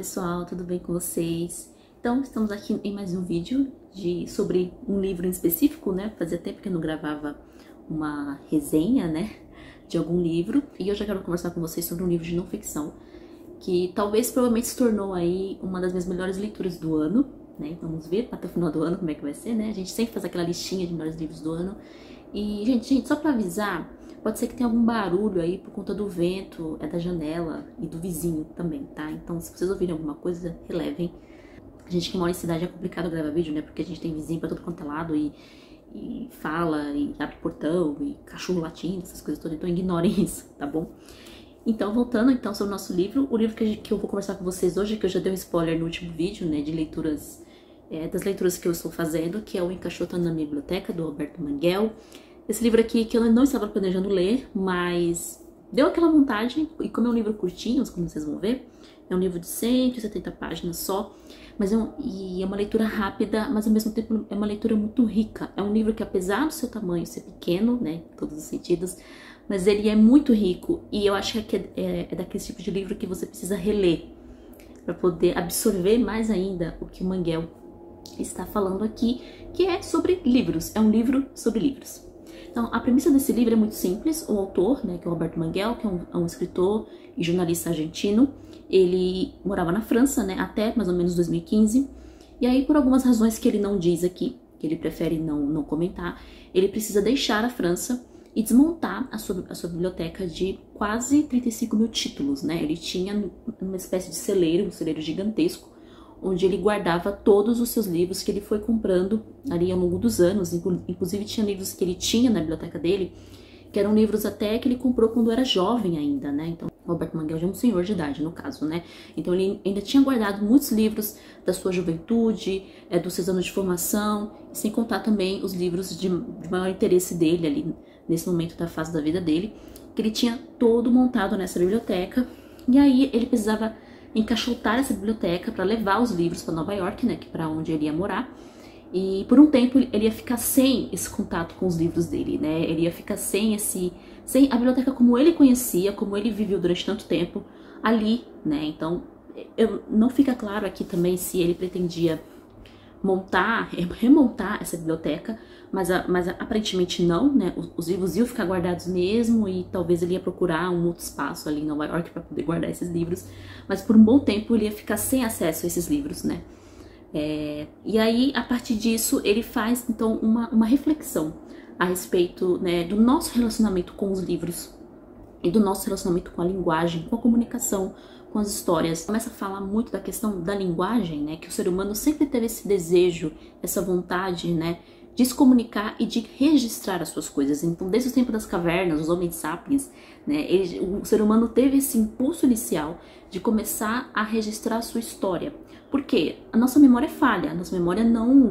pessoal, tudo bem com vocês? Então, estamos aqui em mais um vídeo sobre um livro em específico, né? Fazia tempo que eu não gravava uma resenha, né, de algum livro. E hoje eu quero conversar com vocês sobre um livro de não ficção, que provavelmente se tornou aí uma das minhas melhores leituras do ano, né? Então, vamos ver até o final do ano como é que vai ser, né? A gente sempre faz aquela listinha de melhores livros do ano. E, gente, só pra avisar, pode ser que tenha algum barulho aí por conta do vento, da janela e do vizinho também, tá? Então, se vocês ouvirem alguma coisa, relevem. A gente que mora em cidade é complicado gravar vídeo, né? Porque a gente tem vizinho pra todo quanto é lado e fala, e abre portão, e cachorro latindo, essas coisas todas. Então, ignorem isso, tá bom? Então, voltando então sobre o nosso livro, o livro que eu vou conversar com vocês hoje, que eu já dei um spoiler no último vídeo, né? De leituras, das leituras que eu estou fazendo, que é o Encaixotando na Minha Biblioteca, do Alberto Manguel. Esse livro aqui que eu não estava planejando ler, mas deu aquela vontade, e como é um livro curtinho, como vocês vão ver, é um livro de 170 páginas só, mas é uma leitura rápida, mas ao mesmo tempo é uma leitura muito rica. É um livro que, apesar do seu tamanho ser pequeno, né, em todos os sentidos, mas ele é muito rico, e eu acho que é daquele tipo de livro que você precisa reler, para poder absorver mais ainda o que o Manguel está falando aqui, que é sobre livros, é um livro sobre livros. Então, a premissa desse livro é muito simples. O autor, né, que é o Alberto Manguel, que é um escritor e jornalista argentino, ele morava na França, né, até mais ou menos 2015, e aí, por algumas razões que ele não diz aqui, que ele prefere não comentar, ele precisa deixar a França e desmontar a sua biblioteca de quase 35 mil títulos, né? Ele tinha uma espécie de celeiro, um celeiro gigantesco, onde ele guardava todos os seus livros que ele foi comprando ali ao longo dos anos. Inclusive tinha livros que ele tinha na biblioteca dele, que eram livros até que ele comprou quando era jovem ainda, né? Então, o Alberto Manguel já é um senhor de idade, no caso, né? Então, ele ainda tinha guardado muitos livros da sua juventude, dos seus anos de formação, sem contar também os livros de maior interesse dele ali, nesse momento da fase da vida dele, que ele tinha todo montado nessa biblioteca. E aí, ele precisava encaixotar essa biblioteca para levar os livros para Nova York, né, que para onde ele ia morar. E por um tempo ele ia ficar sem esse contato com os livros dele, né? Ele ia ficar sem a biblioteca como ele conhecia, como ele viveu durante tanto tempo ali, né? Então, não fica claro aqui também se ele pretendia remontar essa biblioteca, mas aparentemente não, né? Os livros iam ficar guardados mesmo, e talvez ele ia procurar um outro espaço ali em Nova York para poder guardar esses livros, mas por um bom tempo ele ia ficar sem acesso a esses livros, né? E aí, a partir disso, ele faz então uma reflexão a respeito, né, do nosso relacionamento com os livros e do nosso relacionamento com a linguagem, com a comunicação, com as histórias. Começa a falar muito da questão da linguagem, né, que o ser humano sempre teve esse desejo, essa vontade, né, de se comunicar e de registrar as suas coisas. Então, desde o tempo das cavernas, os homens sapiens, né, o ser humano teve esse impulso inicial de começar a registrar a sua história. Por quê? A nossa memória é falha, a nossa memória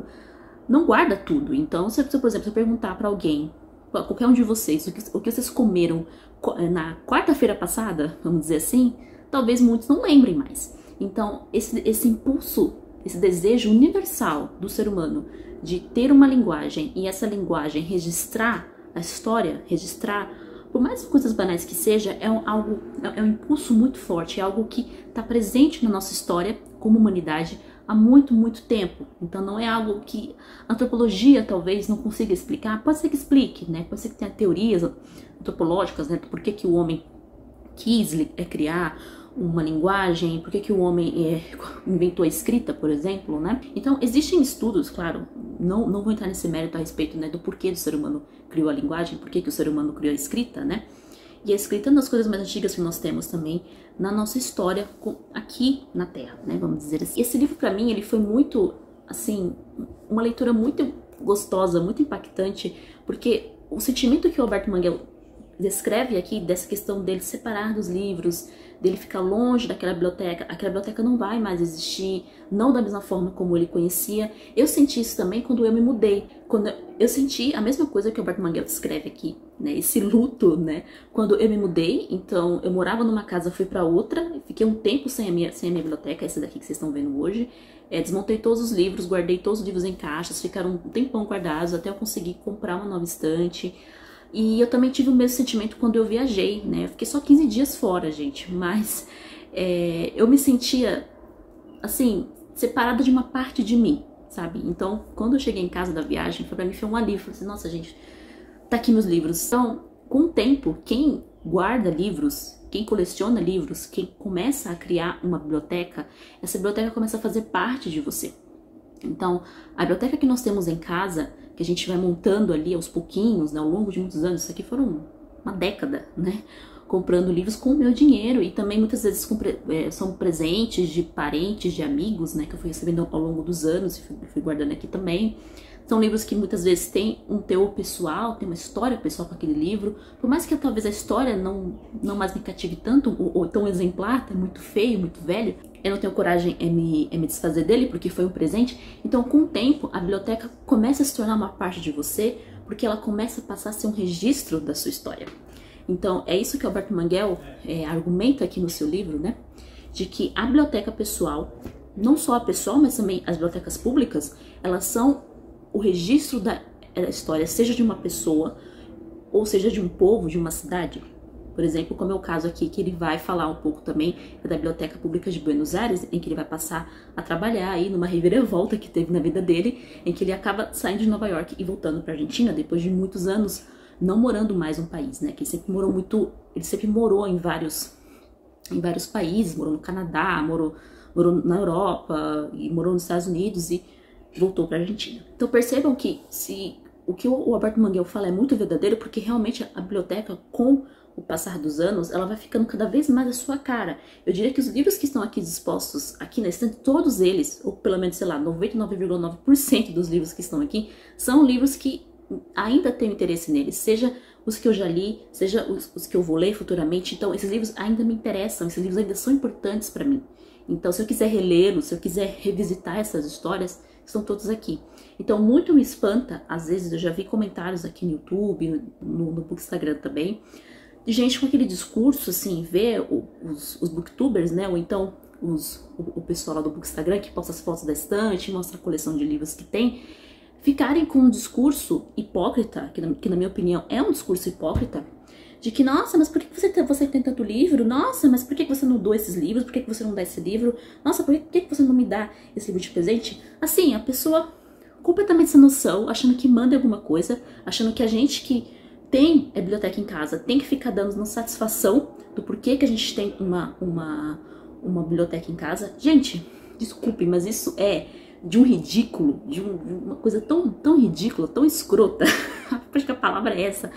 não guarda tudo. Então, por exemplo, se eu perguntar para alguém, qualquer um de vocês, o que vocês comeram na quarta-feira passada, vamos dizer assim, talvez muitos não lembrem mais. Então, esse impulso, esse desejo universal do ser humano de ter uma linguagem, e essa linguagem registrar a história, registrar, por mais coisas banais que seja, é um impulso muito forte, é algo que está presente na nossa história como humanidade há muito, muito tempo. Então não é algo que a antropologia talvez não consiga explicar. Pode ser que explique, né? Pode ser que tenha teorias antropológicas, né? Por que o homem quis criar uma linguagem, por que o homem inventou a escrita, por exemplo, né? Então existem estudos, claro, não vou entrar nesse mérito a respeito, né, do porquê do ser humano criou a linguagem, por que o ser humano criou a escrita, né? E a escrita é uma das coisas mais antigas que nós temos também na nossa história aqui na Terra, né? Vamos dizer assim. Esse livro, para mim, ele foi muito, assim, uma leitura muito gostosa, muito impactante, porque o sentimento que o Alberto Manguel descreve aqui, dessa questão dele separar dos livros, dele ficar longe daquela biblioteca, aquela biblioteca não vai mais existir, não da mesma forma como ele conhecia. Eu senti isso também quando eu me mudei, quando eu senti a mesma coisa que o Alberto Manguel descreve aqui, né, esse luto, né, quando eu me mudei. Então eu morava numa casa, fui para outra, fiquei um tempo sem a minha biblioteca, essa daqui que vocês estão vendo hoje. Desmontei todos os livros, guardei todos os livros em caixas, ficaram um tempão guardados até eu conseguir comprar uma nova estante. E eu também tive o mesmo sentimento quando eu viajei, né? Eu fiquei só 15 dias fora, gente, mas eu me sentia assim, separada de uma parte de mim, sabe? Então, quando eu cheguei em casa da viagem, pra mim foi um alívio. Falei assim, nossa, gente, tá aqui meus livros. Então, com o tempo, quem guarda livros, quem coleciona livros, quem começa a criar uma biblioteca, essa biblioteca começa a fazer parte de você. Então, a biblioteca que nós temos em casa, que a gente vai montando ali aos pouquinhos, né, ao longo de muitos anos, isso aqui foram uma década, né, comprando livros com o meu dinheiro, e também muitas vezes são presentes de parentes, de amigos, né, que eu fui recebendo ao longo dos anos e fui guardando aqui também. São livros que muitas vezes têm um teor pessoal, tem uma história pessoal com aquele livro. Por mais que talvez a história não mais me cative tanto, ou tão exemplar, tá muito feio, muito velho, eu não tenho coragem em me desfazer dele, porque foi um presente. Então, com o tempo, a biblioteca começa a se tornar uma parte de você, porque ela começa a passar a ser um registro da sua história. Então, é isso que Alberto Manguel argumenta aqui no seu livro, né? De que a biblioteca pessoal, não só a pessoal, mas também as bibliotecas públicas, elas são o registro da história, seja de uma pessoa, ou seja de um povo, de uma cidade. Por exemplo, como é o caso aqui, que ele vai falar um pouco também da Biblioteca Pública de Buenos Aires, em que ele vai passar a trabalhar aí numa reviravolta que teve na vida dele, em que ele acaba saindo de Nova York e voltando para a Argentina, depois de muitos anos não morando mais no país, né? Que ele sempre morou em vários países, morou no Canadá, morou na Europa, e morou nos Estados Unidos e voltou para a Argentina. Então percebam que o que o Alberto Manguel fala é muito verdadeiro, porque realmente a biblioteca, com o passar dos anos, ela vai ficando cada vez mais a sua cara. Eu diria que os livros que estão aqui dispostos, aqui na estante, todos eles, ou pelo menos, sei lá, 99,9% dos livros que estão aqui, são livros que ainda tenho interesse neles, seja os que eu já li, seja os que eu vou ler futuramente. Então esses livros ainda me interessam, esses livros ainda são importantes para mim. Então se eu quiser relê-los, se eu quiser revisitar essas histórias, estão todos aqui. Então muito me espanta, às vezes eu já vi comentários aqui no YouTube, no Instagram também, de gente com aquele discurso, assim, ver os booktubers, né, ou então o pessoal lá do Bookstagram que posta as fotos da estante, mostra a coleção de livros que tem, ficarem com um discurso hipócrita, que na minha opinião é um discurso hipócrita, de que, nossa, mas por que você tem tanto livro? Nossa, mas por que você não doa esses livros? Por que você não dá esse livro? Nossa, por que você não me dá esse livro de presente? Assim, a pessoa completamente sem noção, achando que manda alguma coisa, achando que a gente que tem a biblioteca em casa tem que ficar dando uma satisfação do porquê que a gente tem uma biblioteca em casa. Gente, desculpe, mas isso é de um ridículo, de uma coisa tão ridícula, tão escrota, acho que a palavra é essa,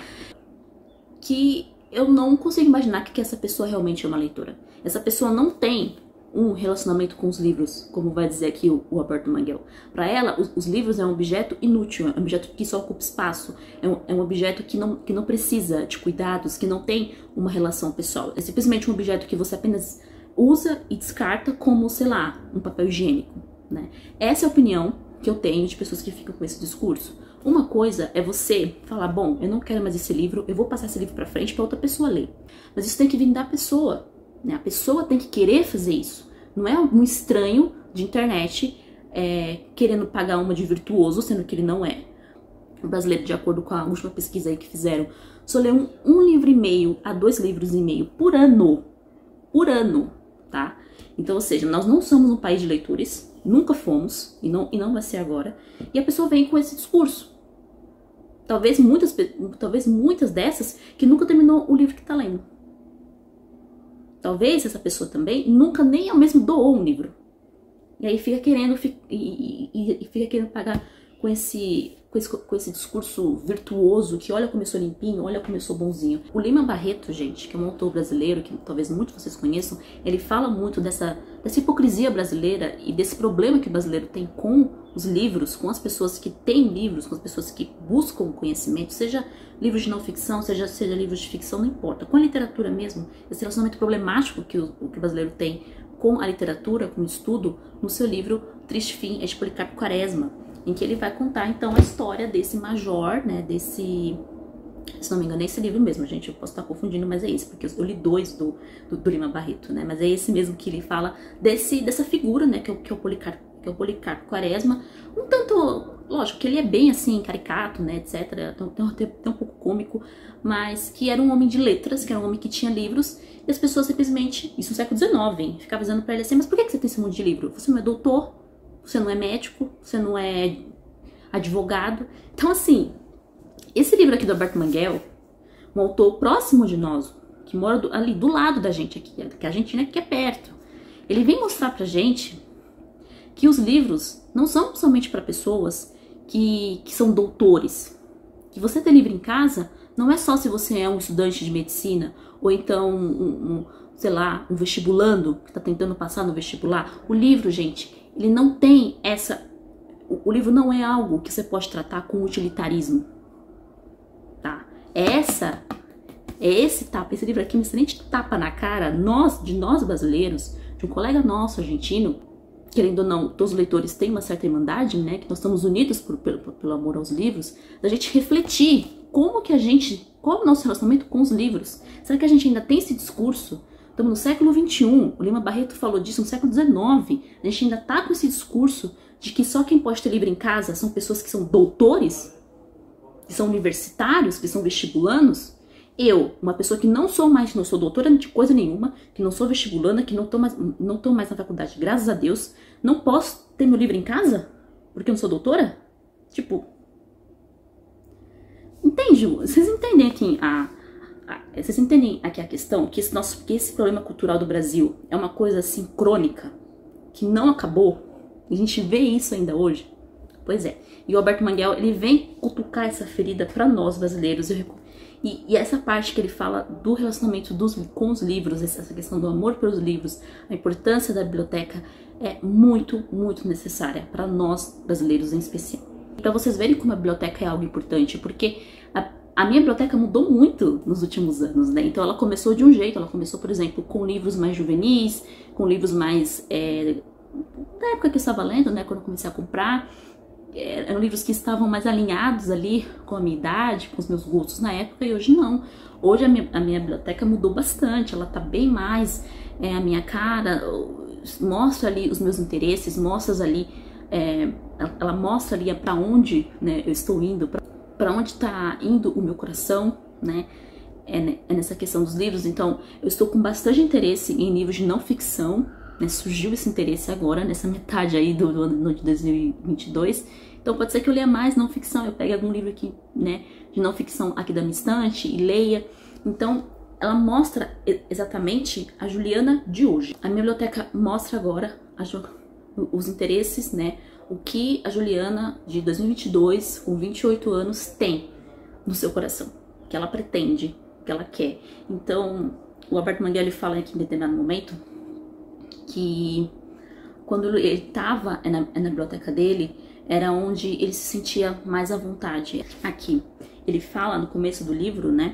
que eu não consigo imaginar que essa pessoa realmente é uma leitora. Essa pessoa não tem um relacionamento com os livros, como vai dizer aqui o Alberto Manguel. Para ela, os livros é um objeto inútil, é um objeto que só ocupa espaço, é um objeto que não precisa de cuidados, que não tem uma relação pessoal. É simplesmente um objeto que você apenas usa e descarta como, sei lá, um papel higiênico, né? Essa é a opinião que eu tenho de pessoas que ficam com esse discurso. Uma coisa é você falar, bom, eu não quero mais esse livro, eu vou passar esse livro para frente para outra pessoa ler. Mas isso tem que vir da pessoa, né? A pessoa tem que querer fazer isso. Não é um estranho de internet querendo pagar uma de virtuoso, sendo que ele não é. O brasileiro, de acordo com a última pesquisa aí que fizeram, só lê um livro e meio a 2 livros e meio por ano. Por ano, tá? Então, ou seja, nós não somos um país de leitores, nunca fomos, e não vai ser agora. E a pessoa vem com esse discurso. Talvez muitas dessas que nunca terminou o livro que tá lendo. Talvez essa pessoa também nunca nem ao mesmo doou um livro. E aí fica querendo pagar com esse discurso virtuoso, que olha como eu sou limpinho, olha como eu sou bonzinho. O Lima Barreto, gente, que é um autor brasileiro, que talvez muitos de vocês conheçam, ele fala muito dessa hipocrisia brasileira e desse problema que o brasileiro tem com os livros, com as pessoas que têm livros, com as pessoas que buscam conhecimento, seja livros de não ficção, seja livros de ficção, não importa. Com a literatura mesmo, esse relacionamento problemático que o brasileiro tem com a literatura, com o estudo, no seu livro Triste Fim é de Policarpo Quaresma, em que ele vai contar então a história desse major, né, se não me engano é esse livro mesmo, gente, eu posso estar confundindo, mas é esse, porque eu li 2 do Lima Barreto, né, mas é esse mesmo que ele fala dessa figura, né, que é o Policarpo Quaresma, um tanto lógico que ele é bem assim, caricato, né, etc, tem um pouco cômico, mas que era um homem de letras, que era um homem que tinha livros, e as pessoas simplesmente, isso no século XIX, hein, ficavam dizendo pra ele assim, mas por que você tem esse monte de livro? Você não é doutor, você não é médico, você não é advogado. Então assim, esse livro aqui do Alberto Manguel, um autor próximo de nós, que mora ali do lado da gente aqui, que a Argentina aqui é perto, ele vem mostrar pra gente que os livros não são somente para pessoas que são doutores. Que você ter livro em casa não é só se você é um estudante de medicina ou então, sei lá, um vestibulando que está tentando passar no vestibular. O livro, gente, ele não tem essa... O livro não é algo que você pode tratar com utilitarismo, tá? Esse livro aqui, um excelente tapa na cara de nós brasileiros, de um colega nosso argentino, querendo ou não, todos os leitores têm uma certa irmandade, né, que nós estamos unidos pelo amor aos livros, da gente refletir qual é o nosso relacionamento com os livros. Será que a gente ainda tem esse discurso? Estamos no século XXI, o Lima Barreto falou disso no século XIX, a gente ainda está com esse discurso de que só quem pode ter livro em casa são pessoas que são doutores, que são universitários, que são vestibulandos. Eu, uma pessoa que não sou doutora de coisa nenhuma, que não sou vestibulanda, que não tô mais na faculdade, graças a Deus, não posso ter meu livro em casa? Porque eu não sou doutora? Tipo... Entende? Vocês entendem aqui a questão? Que esse problema cultural do Brasil é uma coisa assim crônica, que não acabou. A gente vê isso ainda hoje. Pois é. E o Alberto Manguel, ele vem cutucar essa ferida para nós brasileiros. E essa parte que ele fala do relacionamento com os livros, essa questão do amor pelos livros, a importância da biblioteca é muito, muito necessária para nós brasileiros em especial. Para vocês verem como a biblioteca é algo importante, porque a minha biblioteca mudou muito nos últimos anos, né? Então ela começou de um jeito, ela começou, por exemplo, com livros mais juvenis, com livros mais... da época que eu estava lendo, né? Quando eu comecei a comprar, eram livros que estavam mais alinhados ali com a minha idade, com os meus gostos na época, e hoje não. Hoje a minha biblioteca mudou bastante, ela tá bem mais a minha cara, mostra ali os meus interesses, ela mostra ali para onde, né, eu estou indo, para onde está indo o meu coração, né? É nessa questão dos livros. Então eu estou com bastante interesse em livros de não ficção, né? Surgiu esse interesse agora, nessa metade aí do ano de 2022. Então pode ser que eu leia mais não ficção, eu pegue algum livro aqui, né, de não ficção aqui da minha estante e leia. Então ela mostra exatamente a Juliana de hoje. A minha biblioteca mostra agora os interesses, né, o que a Juliana de 2022, com 28 anos, tem no seu coração, o que ela pretende, o que ela quer. Então o Alberto Manguel, ele fala aqui em determinado momento que quando ele estava na biblioteca dele, era onde ele se sentia mais à vontade. Aqui, ele fala no começo do livro, né,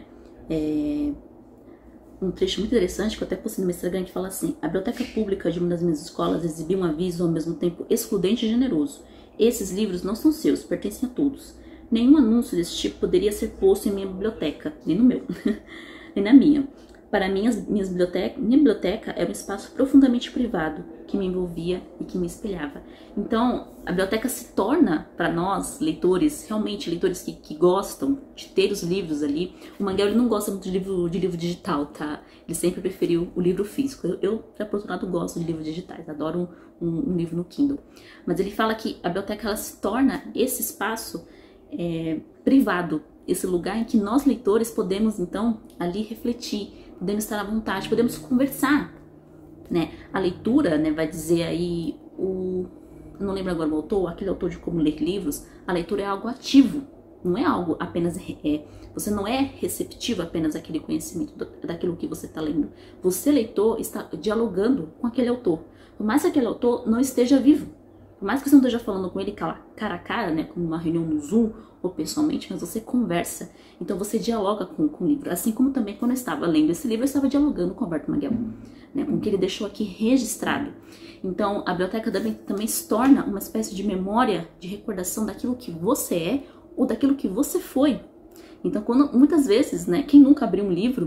um trecho muito interessante, que eu até postei no meu Instagram, que fala assim: a biblioteca pública de uma das minhas escolas exibia um aviso ao mesmo tempo excludente e generoso. Esses livros não são seus, pertencem a todos. Nenhum anúncio desse tipo poderia ser posto em minha biblioteca, nem no meu, nem na minha. Para mim, minha biblioteca era um espaço profundamente privado, que me envolvia e que me espelhava. Então, a biblioteca se torna, para nós, leitores, realmente leitores que gostam de ter os livros ali. O Manguel, ele não gosta muito de livro digital, tá? Ele sempre preferiu o livro físico. Eu por outro lado, gosto de livros digitais, adoro um livro no Kindle. Mas ele fala que a biblioteca, ela se torna esse espaço privado, esse lugar em que nós, leitores, podemos, então, ali refletir, podemos estar à vontade, podemos conversar, né? A leitura, né, vai dizer aí, eu não lembro agora o autor, aquele autor de Como Ler Livros, a leitura é algo ativo, não é algo apenas, você não é receptivo apenas àquele conhecimento, daquilo que você está lendo. Você, leitor, está dialogando com aquele autor, por mais que aquele autor não esteja vivo, por mais que você não esteja falando com ele cara a cara, né, como uma reunião no Zoom, ou pessoalmente, mas você conversa, então você dialoga com o livro, assim como também quando eu estava lendo esse livro, eu estava dialogando com o Alberto Manguel, né, com o que ele deixou aqui registrado. Então a biblioteca também se torna uma espécie de memória, de recordação daquilo que você é, ou daquilo que você foi. Então muitas vezes, né, quem nunca abriu um livro,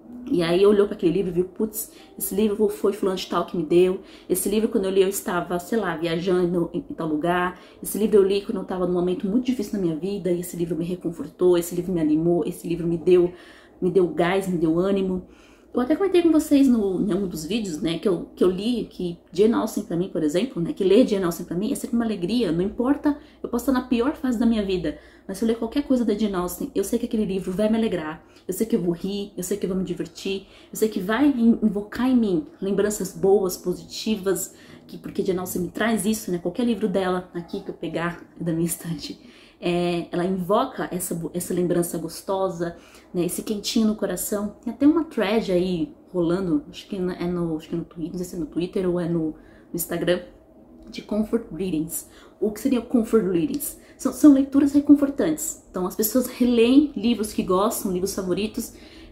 E aí olhou para aquele livro e viu, putz, esse livro foi fulano de tal que me deu. Esse livro, quando eu li, eu estava, sei lá, viajando em tal lugar. Esse livro eu li quando eu estava num momento muito difícil na minha vida. E esse livro me reconfortou, esse livro me animou, esse livro me deu gás, me deu ânimo. Eu até comentei com vocês em um dos vídeos, né, que eu li, que Jane Austen pra mim, por exemplo, né, que ler Jane Austen pra mim é sempre uma alegria, não importa, eu posso estar na pior fase da minha vida, mas se eu ler qualquer coisa da Jane Austen, eu sei que aquele livro vai me alegrar, eu sei que eu vou rir, eu sei que eu vou me divertir, eu sei que vai invocar em mim lembranças boas, positivas, porque Jane Austen me traz isso, né, qualquer livro dela aqui que eu pegar da minha estante, ela invoca essa lembrança gostosa, né, esse quentinho no coração. Tem até uma thread aí rolando, acho que é no Twitter, não sei se é no Twitter ou é no Instagram, de comfort readings. O que seria comfort readings? São leituras reconfortantes. Então as pessoas releem livros que gostam, livros favoritos,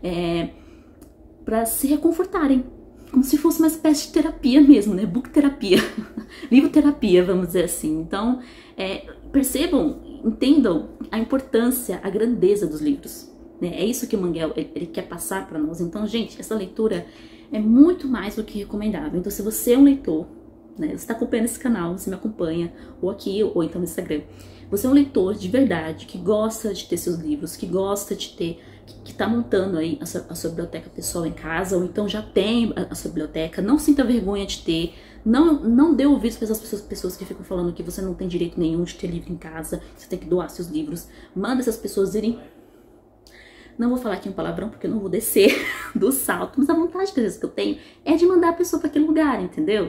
para se reconfortarem, como se fosse uma espécie de terapia mesmo, né? Book terapia, livro terapia, vamos dizer assim. Então, percebam, entendam a importância, a grandeza dos livros, né? É isso que o Manguel ele quer passar para nós. Então, gente, essa leitura é muito mais do que recomendável. Então, se você é um leitor, né? Você está acompanhando esse canal, você me acompanha, ou aqui, ou então no Instagram. Você é um leitor de verdade, que gosta de ter seus livros, que gosta de ter, que está montando aí a sua biblioteca pessoal em casa, ou então já tem a sua biblioteca, não sinta vergonha de ter, não dê ouvidos para essas pessoas que ficam falando que você não tem direito nenhum de ter livro em casa, você tem que doar seus livros. Manda essas pessoas irem. Não vou falar aqui um palavrão porque eu não vou descer do salto, mas a vontade que às vezes que eu tenho é de mandar a pessoa para aquele lugar, entendeu?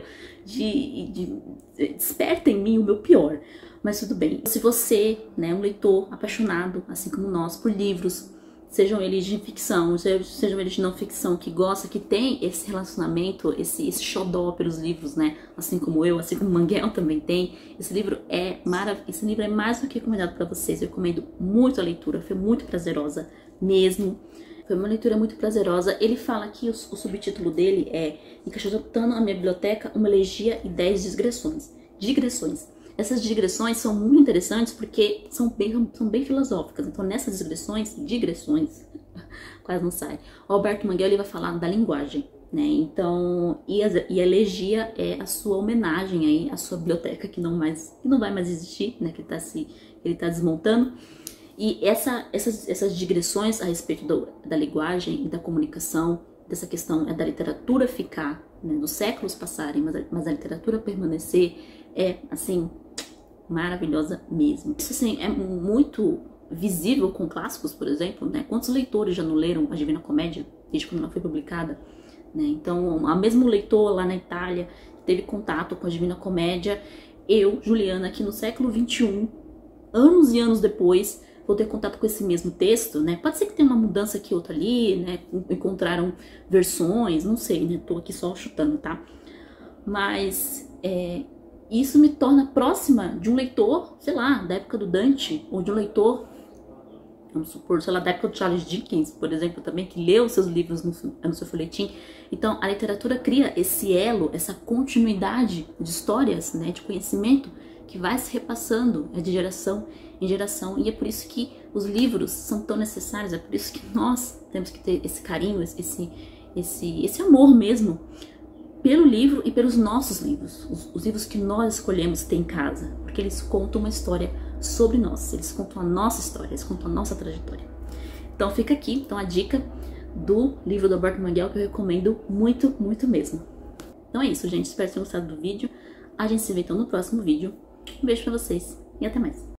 Desperta em mim o meu pior. Mas tudo bem. Se você, né, é um leitor apaixonado, assim como nós, por livros, sejam eles de ficção, sejam eles de não ficção, que gosta, que tem esse relacionamento, esse xodó pelos livros, né? Assim como eu, assim como o Manguel também tem. Esse livro é maravilhoso, esse livro é mais do que recomendado para vocês. Eu recomendo muito a leitura, foi muito prazerosa mesmo. Foi uma leitura muito prazerosa. Ele fala aqui, o subtítulo dele é Encaixotando a minha biblioteca, uma elegia e 10 digressões. Essas digressões são muito interessantes porque são bem filosóficas. Então, nessas digressões, quase não sai. O Alberto Manguel ele vai falar da linguagem, né? Então, e a elegia é a sua homenagem aí à sua biblioteca que não vai mais existir, né? Que ele tá desmontando. E essas digressões a respeito da linguagem e da comunicação, dessa questão da literatura ficar, né, dos séculos passarem, mas a literatura permanecer, é assim maravilhosa mesmo. Isso assim é muito visível com clássicos, por exemplo, né? Quantos leitores já não leram a Divina Comédia desde quando ela foi publicada, né? Então, a mesmo leitor lá na Itália teve contato com a Divina Comédia, eu, Juliana, aqui no século XXI, anos e anos depois, vou ter contato com esse mesmo texto, né? Pode ser que tenha uma mudança aqui, outra ali, né? Encontraram versões, não sei, né? Tô aqui só chutando, tá? Mas isso me torna próxima de um leitor, sei lá, da época do Dante, ou de um leitor, vamos supor, sei lá, da época do Charles Dickens, por exemplo, também, que leu seus livros no seu folhetim. Então, a literatura cria esse elo, essa continuidade de histórias, né, de conhecimento, que vai se repassando de geração em geração, e é por isso que os livros são tão necessários, é por isso que nós temos que ter esse carinho, esse amor mesmo, pelo livro e pelos nossos livros, os livros que nós escolhemos ter em casa, porque eles contam uma história sobre nós, eles contam a nossa história, eles contam a nossa trajetória. Então fica aqui então a dica do livro do Alberto Manguel, que eu recomendo muito, muito mesmo. Então é isso, gente, espero que tenham gostado do vídeo, a gente se vê então no próximo vídeo, um beijo pra vocês e até mais.